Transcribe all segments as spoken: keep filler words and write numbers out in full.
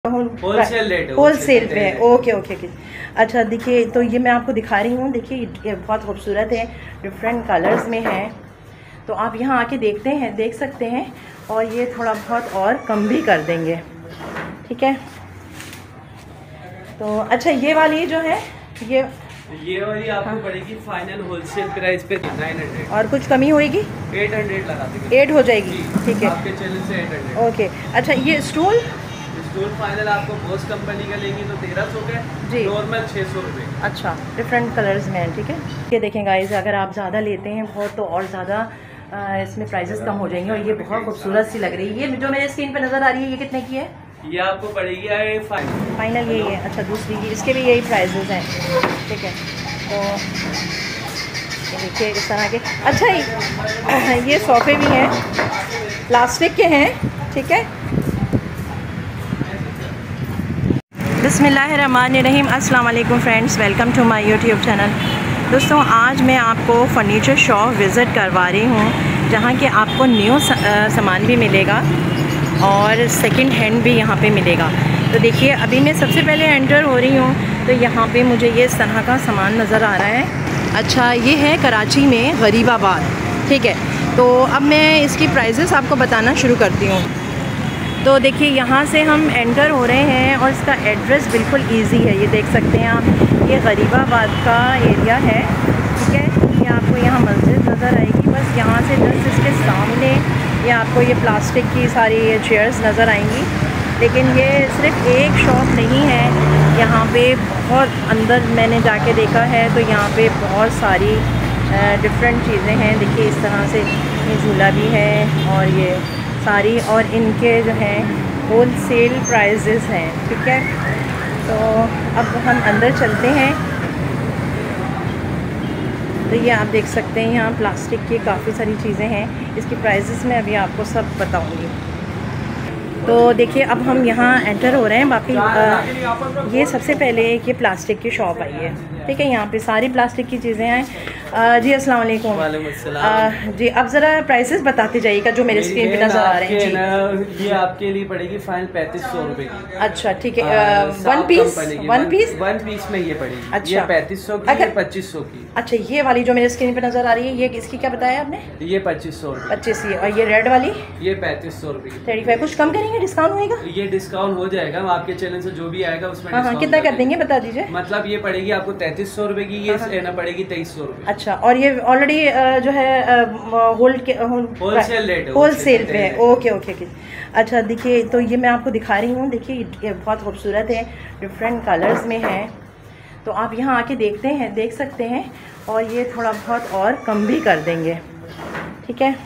Wholesale rate wholesale पे है। Okay okay okay अच्छा देखिए, तो ये मैं आपको दिखा रही हूँ। देखिए ये बहुत खूबसूरत है, डिफरेंट कलर्स में है, तो आप यहाँ आके देखते हैं देख सकते हैं, और ये थोड़ा बहुत और कम भी कर देंगे, ठीक है। तो अच्छा ये वाली जो है ये ये वाली आपको हाँ। पड़ेगी फाइनल होलसेल प्राइस पे नाइन हंड्रेड, और कुछ कमी होएगी एट हंड्रेड लगा देंगे, एट हो जाएगी, ठीक है आपके चैनल से एट हंड्रेड। ओके अच्छा ये स्टूल स्टूल फाइनल आपको बोस कंपनी का लेंगी तो तेरह सौ का जी, नॉर्मल छः सौ रुपये। अच्छा डिफरेंट कलर्स में है, ठीक है। ये देखें गाइस, अगर आप ज़्यादा लेते हैं बहुत तो और ज़्यादा इसमें प्राइसेस कम हो जाएंगे, और ये बहुत खूबसूरत सी लग रही है। ये जो मेरे स्क्रीन पे नज़र आ रही है ये कितने की है? ये आपको पड़ेगी फाइनल फाइनल यही है। अच्छा दूसरी की इसके भी यही प्राइसेस हैं, ठीक है। तो ये देखिए इस तरह के, अच्छा ये सोफ़े भी हैं, प्लास्टिक के हैं, ठीक है। बिस्मिल्लाहिर्रहमानिर्रहीम, अस्सलाम वालेकुम friends, welcome to my YouTube channel. दोस्तों आज मैं आपको फ़र्नीचर शॉप विज़िट करवा रही हूँ, जहाँ के आपको न्यू सामान भी मिलेगा और सेकंड हैंड भी यहाँ पे मिलेगा। तो देखिए अभी मैं सबसे पहले एंटर हो रही हूँ, तो यहाँ पे मुझे ये इस तरह का सामान नज़र आ रहा है। अच्छा ये है कराची में गरीबाबाद, ठीक है। तो अब मैं इसकी प्राइसेस आपको बताना शुरू करती हूँ। तो देखिए यहाँ से हम एंटर हो रहे हैं और इसका एड्रेस बिल्कुल इजी है, ये देख सकते हैं आप। ये गरीबाबाद का एरिया है, ठीक है। ये आपको यहाँ मस्जिद नज़र आएगी, बस यहाँ से जस्ट इसके सामने ये आपको ये प्लास्टिक की सारी ये चेयर्स नज़र आएंगी। लेकिन ये सिर्फ एक शॉप नहीं है, यहाँ पे बहुत अंदर मैंने जाके देखा है, तो यहाँ पे बहुत सारी डिफरेंट चीज़ें हैं। देखिए इस तरह से ये झूला भी है, और ये सारी, और इनके जो हैं होल सेल प्राइजेज़ हैं, ठीक है। तो अब हम अंदर चलते हैं। तो ये आप देख सकते हैं यहाँ प्लास्टिक की काफ़ी सारी चीज़ें हैं, इसकी प्राइसेस मैं अभी आपको सब बताऊँगी। तो देखिए अब हम यहाँ एंटर हो रहे हैं। बाकी आ, ये सबसे पहले ये प्लास्टिक की शॉप आई है, ठीक है। यहाँ पे सारी प्लास्टिक की चीज़ें हैं। जी अस्सलाम वालेकुम। वालेकुम जी अब ज़रा प्राइसेस बताते जाइएगा जो मेरे स्क्रीन पे नज़र आ रहे हैं। जी ये आपके लिए पड़ेगी फाइनल पैंतीस सौ रुपये की। अच्छा ठीक है, one piece one piece one piece में ये पड़ेगी। अच्छा पैंतीस सौ की, पच्चीस सौ की। अच्छा ये वाली जो मेरे स्क्रीन पे नज़र आ रही है ये इसकी क्या बताया आपने? ये पच्चीस सौ पच्चीस ये, और ये रेड वाली ये पैंतीस सौ रुपये थर्टी फाइव। कुछ कम करेंगे, डिस्काउंट होएगा? ये डिस्काउंट हो जाएगा, आपके चैनल से जो भी आएगा उसमें। हाँ हाँ कितना कर देंगे बता दीजिए। मतलब ये पड़ेगी आपको तैंतीस सौ रुपये की, ये ना पड़ेगी तेईस सौ रुपये। अच्छा, और ये ऑलरेडी जो है होल्ड के होलसेल रेट होलसेल पे है। ओके ओके ओके अच्छा देखिए, तो ये मैं आपको दिखा रही हूँ। देखिए ये बहुत खूबसूरत है, डिफरेंट कलर्स में है, तो आप यहाँ आके देखते हैं देख सकते हैं, और ये थोड़ा बहुत और कम भी कर देंगे, ठीक है।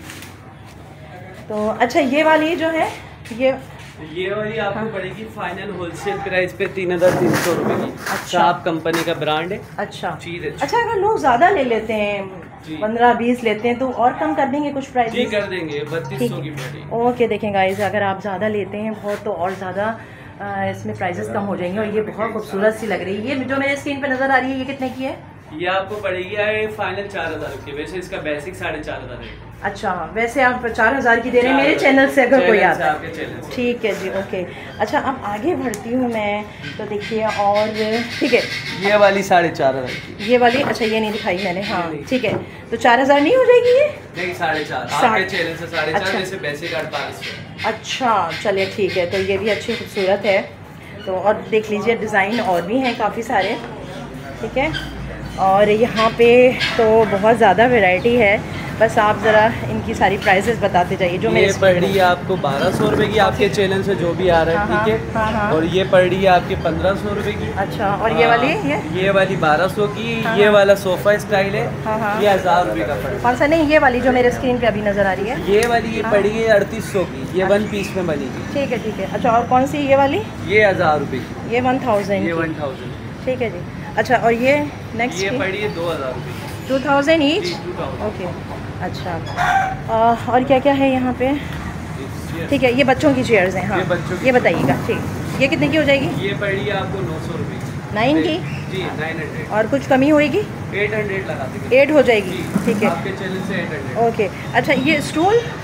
तो अच्छा ये वाली जो है ये ये वाली आपको हाँ। पड़ेगी फाइनल होलसेल प्राइस पे तीन हजार तीन सौ रुपए की। अच्छा आप कंपनी का ब्रांड है। अच्छा चीज है। अच्छा अगर लोग ज्यादा ले लेते हैं, पंद्रह बीस लेते हैं, तो और कम कर देंगे कुछ प्राइस? जी कर देंगे, बत्तीस सौ की पड़ेगी। ओके देखें गाइस, अगर आप ज़्यादा लेते हैं बहुत तो और ज़्यादा इसमें प्राइसेस कम हो जाएंगे, और ये बहुत खूबसूरत सी लग रही है। ये जो मेरे स्क्रीन पे नज़र आ रही है ये कितने की है? ये आपको पड़ेगी फाइनल चार हजार की, वैसे इसका बेसिक साढ़े चार हजार है। अच्छा वैसे आप चार हजार की दे रहे हैं मेरे चैनल से, अगर कोई आता है। ठीक है जी ओके। अच्छा अब आगे बढ़ती हूँ मैं, तो देखिए और ठीक है ये वाली साढ़े चार हजार की, ये वाली अच्छा ये नहीं दिखाई मैंने, हाँ ठीक है। तो चार हजार नहीं हो जाएगी ये? नहीं साढ़े चार, आपके चैनल से साढ़े चार, जैसे बेसिक अड़तालीस। अच्छा चलिए ठीक है, तो ये भी अच्छी खूबसूरत है। तो और देख लीजिए डिज़ाइन और भी हैं काफ़ी सारे, ठीक है। और यहाँ पे तो बहुत ज़्यादा वैरायटी है, बस आप ज़रा इनकी सारी प्राइसेस बताते जाइए। जो मेरे पड़ रही है आपको बारह सौ रुपये की, आपके चैनल से जो भी आ रहा है, ठीक है। हाँ, हाँ। और ये पड़ रही है आपके पंद्रह सौ रुपये की। अच्छा और ये वाली ये ये वाली बारह सौ की। हाँ, ये वाला सोफ़ा स्टाइल है, ये हज़ार रुपये का पड़। कौन सा? नहीं ये वाली जो मेरे स्क्रीन पे अभी नज़र आ रही है, ये वाली ये पड़ी है अड़तीस सौ की, ये वन पीस में बनेगी। ठीक है ठीक है। अच्छा और कौन सी ये वाली? ये हज़ार रुपये की, ये वन थाउजेंड ये वन थाउजेंड ठीक है जी। अच्छा और ये नेक्स्ट ये पड़ी है दो हज़ार रुपये, टू थाउजेंड ईच। ओके अच्छा आ, और क्या क्या है यहाँ पे? ठीक है ये बच्चों की चेयर्स हैं, हाँ ये, ये बताइएगा। ठीक ये कितने की हो जाएगी? ये पड़ी है आपको नौ सौ रुपये नाइन की जी, नाइन हंड्रेड। और कुछ कमी होएगी? एट हंड्रेड लगा देंगे, एट हो जाएगी, ठीक है आपके चैनल से एट हंड्रेड। ओके अच्छा ये स्टूल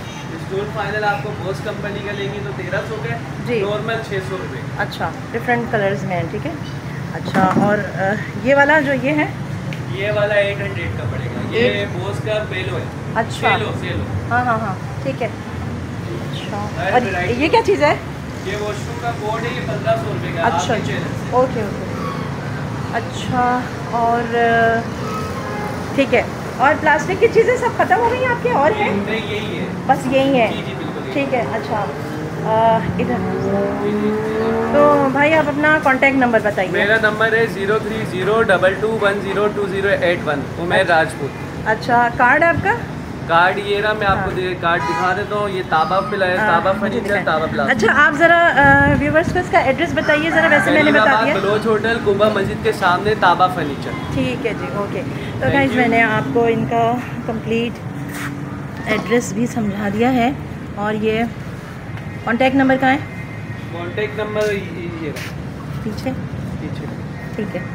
स्टूल फाइनल आपको बोस कंपनी का लेंगी तो तेरह सौ का जी, नॉर्मल छः सौ रुपये। अच्छा, डिफरेंट कलर्स में है, ठीक है। अच्छा, और अ, ये वाला जो ये है, ये वाला एट हंड्रेड का पड़ेगा, ये बोस का बेलो है। अच्छा, सेलो सेलो। हाँ हाँ हाँ, ठीक है। अच्छा, और ये क्या चीज़ है? ये वॉशरूम का कोड है, ये पंद्रह सौ रुपये का। अच्छा, आपके चैनल से। ओके ओके, अच्छा। और अ, ठीक है, और प्लास्टिक की चीज़ें सब खत्म हो गई हैं आपके, और हैं? नहीं, यही है, बस यही है, जी जी बिल्कुल। ठीक है। अच्छा, अ, इधर तो भाई आप अपना कांटेक्ट नंबर बताइए। मेरा नंबर है zero three zero double two one zero two zero eight one, Umer Rajput. अच्छा, कार्ड है आपका? कार्ड ये रहा, मैं आपको हाँ। कार्ड दिखा देता हूँ। ये ताबा फिल है, ताबा फर्नीचर, ताबा प्लाजा। अच्छा, आप ज़रा व्यूवर्स को इसका एड्रेस बताइए ज़रा, वैसे मैंने बता दिया। बलोच होटल कुबा मस्जिद के सामने, ताबा फर्नीचर। ठीक है जी, ओके। तो गाइस मैंने आपको इनका कंप्लीट एड्रेस भी समझा दिया है, और ये कॉन्टैक्ट नंबर कहाँ है? कॉन्टैक्ट नंबर ये पीछे, पीछे, ठीक है।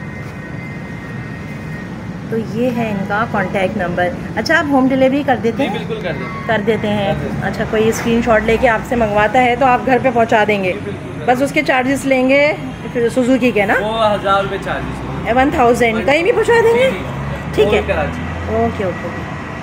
तो ये है इनका कांटेक्ट नंबर। अच्छा, आप होम डिलीवरी कर देते हैं? बिल्कुल कर देते कर देते हैं। कर देते हैं। अच्छा, कोई स्क्रीनशॉट लेके आपसे मंगवाता है तो आप घर पे पहुंचा देंगे, बस उसके चार्जेस लेंगे फिर सुजुकी के ना, वो हज़ार रुपये चार्जेस, वन थाउजेंड कहीं भी पहुंचा देंगे, ठीक है। कराची। Okay okay.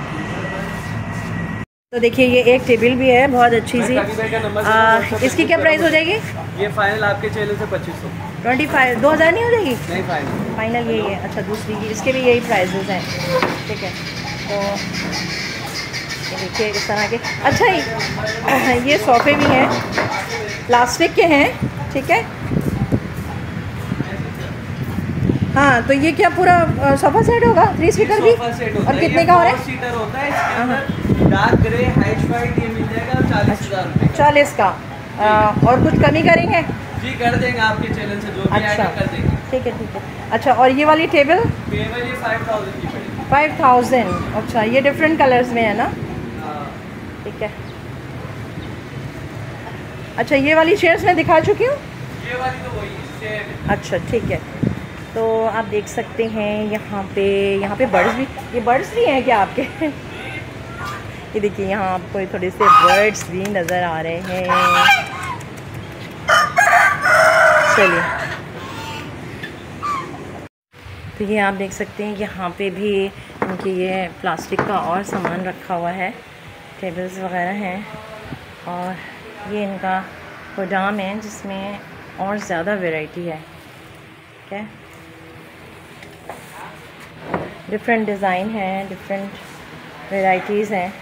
तो देखिए ये एक टेबल भी है बहुत अच्छी सी, आ, इसकी क्या प्राइस हो जाएगी? ये फाइनल आपके चैनल से पच्चीस सौ ट्वेंटी फाइव दो हज़ार नहीं हो जाएगी? नहीं, फाइनल फाइनल यही है। अच्छा, दूसरी की इसके भी यही प्राइजेस हैं, ठीक है। तो ये देखिए इस तरह के, अच्छा ये, ये सोफ़े भी हैं, प्लास्टिक के हैं, ठीक है। हाँ, तो ये क्या पूरा सोफ़ा सेट होगा, थ्री स्पीकर भी? और कितने का हो रहा है? सीटर होता है, इसके अंदर डार्क ग्रे हाइट वाइट ये मिल जाएगा चालीस हज़ार रुपये। चालीस का। आ, और कुछ कमी करेंगे? जी कर देंगे, आपके चैनल से जो भी अच्छा, आएगा कर देंगे। ठीक है ठीक है। अच्छा, और ये वाली टेबल? टेबल ये फाइव थाउजेंड की पड़ेगी। फाइव थाउजेंड अच्छा, ये डिफरेंट कलर्स में है ना, हाँ। ठीक है। अच्छा, ये वाली चेयर्स मैं दिखा चुकी हूँ, ये वाली तो वही सेम। अच्छा ठीक है। तो आप देख सकते हैं यहाँ पे, यहाँ पे बर्ड्स भी, ये बर्ड्स भी हैं क्या आपके? ये देखिए यहाँ आपको थोड़े से बर्ड्स भी नज़र आ रहे हैं। चलिए, तो ये आप देख सकते हैं यहाँ पे भी इनके ये प्लास्टिक का और सामान रखा हुआ है, टेबल्स वगैरह हैं, और ये इनका गोदाम है जिसमें और ज़्यादा वैरायटी है, ठीक है। डिफरेंट डिज़ाइन है, डिफरेंट वैराइटीज़ हैं।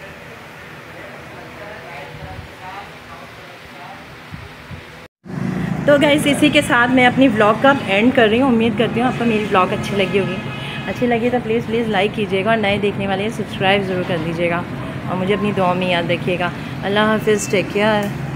तो गाइस इसी के साथ मैं अपनी व्लॉग का एंड कर रही हूँ। उम्मीद करती हूँ आपको मेरी व्लॉग अच्छी लगी होगी। अच्छी लगी तो प्लीज़ प्लीज़ लाइक कीजिएगा, और नए देखने वाले सब्सक्राइब ज़रूर कर दीजिएगा, और मुझे अपनी दुआ में याद रखिएगा। अल्लाह हाफ़िज़, टेक केयर।